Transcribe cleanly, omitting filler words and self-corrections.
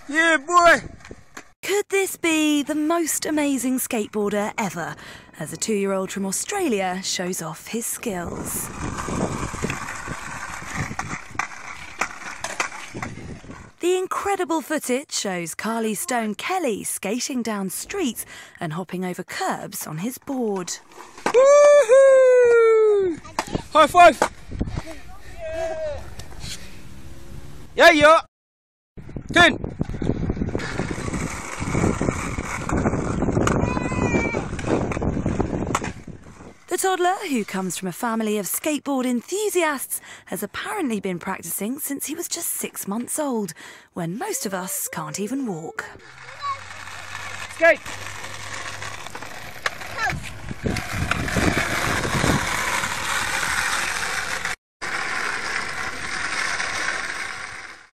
Yeah, boy! Could this be the most amazing skateboarder ever, as a 2-year-old from Australia shows off his skills? The incredible footage shows Kahlei Stone-Kelly skating down streets and hopping over curbs on his board. Woohoo! High five! Yeah, yeah! 10! The toddler, who comes from a family of skateboard enthusiasts, has apparently been practicing since he was just 6 months old, when most of us can't even walk. Skate!